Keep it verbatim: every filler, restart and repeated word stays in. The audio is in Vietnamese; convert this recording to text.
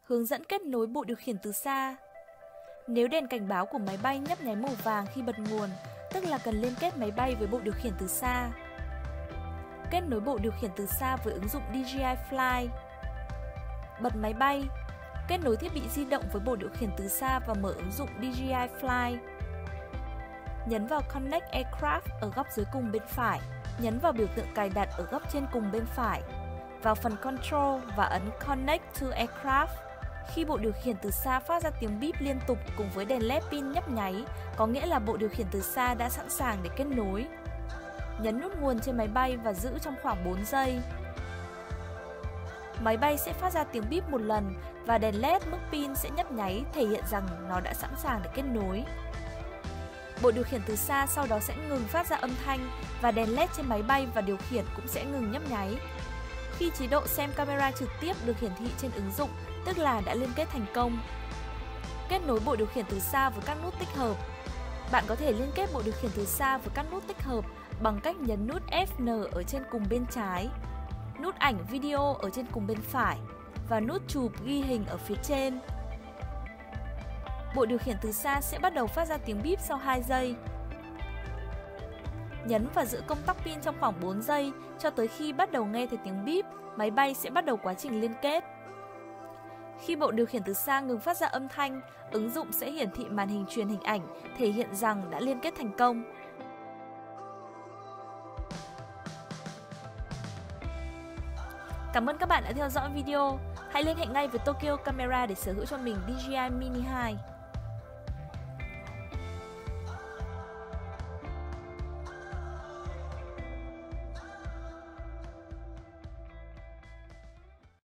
Hướng dẫn kết nối bộ điều khiển từ xa. Nếu đèn cảnh báo của máy bay nhấp nháy màu vàng khi bật nguồn, tức là cần liên kết máy bay với bộ điều khiển từ xa. Kết nối bộ điều khiển từ xa với ứng dụng đê gi i Fly. Bật máy bay. Kết nối thiết bị di động với bộ điều khiển từ xa và mở ứng dụng đê gi i Fly. Nhấn vào Connect Aircraft ở góc dưới cùng bên phải. Nhấn vào biểu tượng cài đặt ở góc trên cùng bên phải. Vào phần Control và ấn Connect to Aircraft. Khi bộ điều khiển từ xa phát ra tiếng bíp liên tục cùng với đèn led pin nhấp nháy, có nghĩa là bộ điều khiển từ xa đã sẵn sàng để kết nối. Nhấn nút nguồn trên máy bay và giữ trong khoảng bốn giây. Máy bay sẽ phát ra tiếng bíp một lần và đèn led mức pin sẽ nhấp nháy thể hiện rằng nó đã sẵn sàng để kết nối. Bộ điều khiển từ xa sau đó sẽ ngừng phát ra âm thanh và đèn led trên máy bay và điều khiển cũng sẽ ngừng nhấp nháy. Khi chế độ xem camera trực tiếp được hiển thị trên ứng dụng, tức là đã liên kết thành công. Kết nối bộ điều khiển từ xa với các nút tích hợp. Bạn có thể liên kết bộ điều khiển từ xa với các nút tích hợp bằng cách nhấn nút F N ở trên cùng bên trái, nút ảnh video ở trên cùng bên phải và nút chụp ghi hình ở phía trên. Bộ điều khiển từ xa sẽ bắt đầu phát ra tiếng bíp sau hai giây. Nhấn và giữ công tắc pin trong khoảng bốn giây cho tới khi bắt đầu nghe thấy tiếng bíp, máy bay sẽ bắt đầu quá trình liên kết. Khi bộ điều khiển từ xa ngừng phát ra âm thanh, ứng dụng sẽ hiển thị màn hình truyền hình ảnh thể hiện rằng đã liên kết thành công. Cảm ơn các bạn đã theo dõi video. Hãy liên hệ ngay với Tokyo Camera để sở hữu cho mình đê gi i Mini hai.